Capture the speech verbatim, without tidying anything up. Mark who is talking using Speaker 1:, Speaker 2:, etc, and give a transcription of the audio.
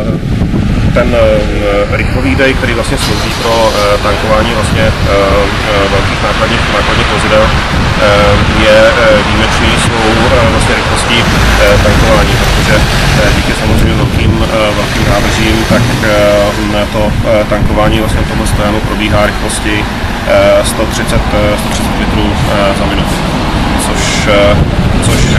Speaker 1: ten rychlový dej, který vlastně slouží pro tankování vlastně velkých nákladních, nákladních vozidel, je výjimečný svou vlastně rychlostí tankování, protože díky samozřejmě velkým, velkým nádržím, tak to tankování vlastně v tomhle stojanu probíhá rychlosti sto třicet litrů za minutu, což, což